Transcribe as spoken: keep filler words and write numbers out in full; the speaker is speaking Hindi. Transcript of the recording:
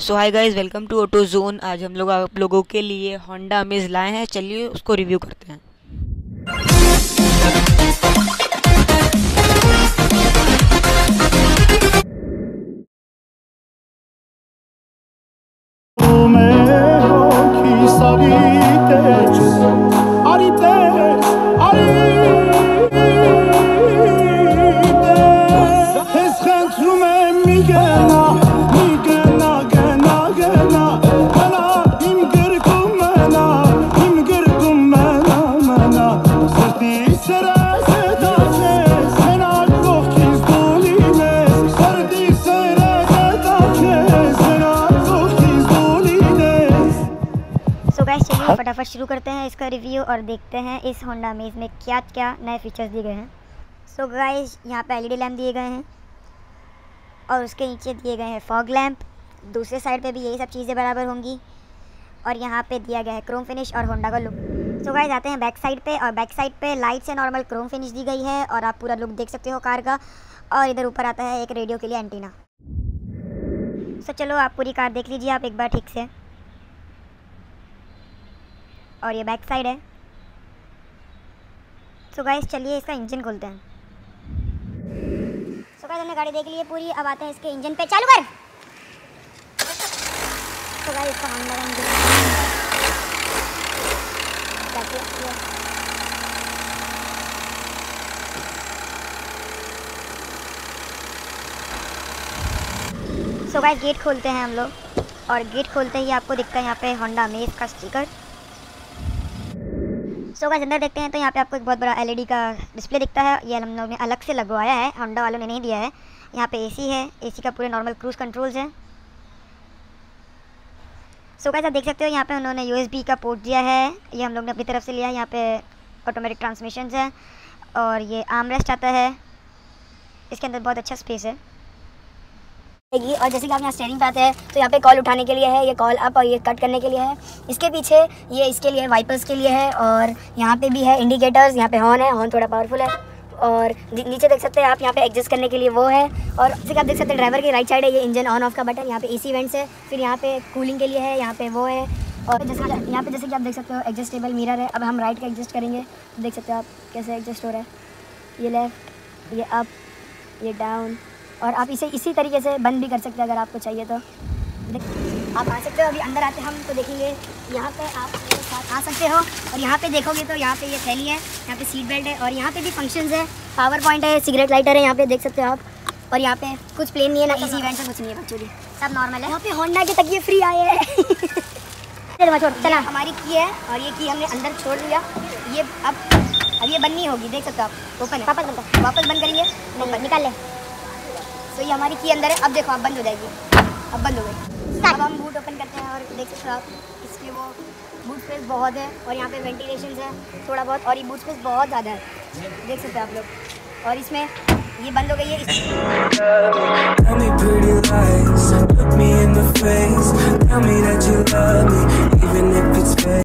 So hi guys, welcome to auto zone. आज हम लोग आप लोगों के लिए होंडा अमेज लाए हैं। चलिए उसको रिव्यू करते हैं। सो गाइस, चलिए फटाफट शुरू करते हैं इसका रिव्यू और देखते हैं इस होंडा अमेज में क्या क्या नए फीचर्स दिए गए हैं। सो गाइस, यहाँ पे एलईडी लैम्प दिए गए हैं और उसके नीचे दिए गए हैं फॉग लैम्प। दूसरे साइड पे भी यही सब चीज़ें बराबर होंगी और यहाँ पे दिया गया है क्रोम फिनिश और होंडा का लुक। सो गाइस, आते हैं बैक साइड पे और बैक साइड पे लाइट से नॉर्मल क्रोम फिनिश दी गई है और आप पूरा लुक देख सकते हो कार का। और इधर ऊपर आता है एक रेडियो के लिए एंटीना। सो चलो, आप पूरी कार देख लीजिए आप एक बार ठीक से। और ये बैक साइड है। सो गाइस, चलिए इसका इंजन खोलते हैं। सो गाइस, हमने गाड़ी देख ली है पूरी। अब आते हैं इसके इंजन पे। चालू कर। सो गाइस, इसका होंडा का इंजन सो गाइस, गेट खोलते हैं हम लोग और गेट खोलते ही आपको दिखता है यहाँ पे होंडा अमेज का स्टिकर। सो गाइस, अंदर देखते हैं तो यहाँ पे आपको एक बहुत बड़ा एलईडी का डिस्प्ले दिखता है। ये हम लोग ने अलग से लगवाया है, होंडा वालों ने नहीं दिया है। यहाँ पे एसी है, एसी का पूरे नॉर्मल क्रूज कंट्रोल्स हैं। सो गाइस, आप देख सकते हो यहाँ पे उन्होंने यूएसबी का पोर्ट दिया है। ये हम लोग ने अपनी तरफ से लिया है। यहाँ पे ऑटोमेटिक ट्रांसमिशन है और ये आर्मरेस्ट आता है। इसके अंदर बहुत अच्छा स्पेस है। और जैसे कि आप यहाँ स्टीयरिंग पे आते हैं तो यहाँ पे कॉल उठाने के लिए है, ये कॉल अप और ये कट करने के लिए है। इसके पीछे ये इसके लिए वाइपर्स के लिए है और यहाँ पे भी है इंडिकेटर्स। यहाँ पे हॉर्न है, हॉर्न थोड़ा पावरफुल है। और नीचे देख सकते हैं आप, यहाँ पे एडजस्ट करने के लिए वो है। और जैसे कि आप देख सकते हैं ड्राइवर के राइट साइड है ये इंजन ऑन ऑफ का बटन। यहाँ पे एसी वेंट्स है, फिर यहाँ पे कूलिंग के लिए है, यहाँ पे वो है। और जैसे कि यहाँ पे जैसे कि आप देख सकते हो एडजस्टेबल मिरर है। अब हम राइट का एडजस्ट करेंगे तो देख सकते हो आप कैसे एडजस्ट हो रहा है। ये लेफ्ट, ये अप, ये डाउन। और आप इसे इसी तरीके से बंद भी कर सकते हैं अगर आपको चाहिए तो। आप आ सकते हो। अभी अंदर आते हम तो देखेंगे यहाँ पे आप मेरे साथ आ सकते हो। और यहाँ पे देखोगे तो यहाँ पे ये थैली है, यहाँ पे सीट बेल्ट है और यहाँ पे भी फंक्शंस है। पावर पॉइंट है, सिगरेट लाइटर है, यहाँ पे देख सकते हो आप। और यहाँ पे कुछ प्लेन नहीं है ना, इसी इवेंट से कुछ नहीं है एक्चुअली, सब नॉर्मल है। यहाँ पे होंडा के तकिए फ्री आए हैं। छोड़ चला, हमारी की है और ये की हमने अंदर छोड़ दिया। ये अब अब ये बंद नहीं होगी, देख सकते हो आप। ओपन है, वापस बंद वापस बंद करेंगे, नहीं निकाल ले। तो ये हमारी की अंदर है। अब देखो, अब बंद हो जाएगी, अब बंद हो गई। अब हम बूट ओपन करते हैं और देख सकते हो आप, इसके वो बूट स्पेस बहुत है और यहाँ पे वेंटिलेशन है थोड़ा बहुत। और ये बूट स्पेस बहुत ज़्यादा है, देख सकते हो आप लोग। और इसमें ये बंद हो गई है।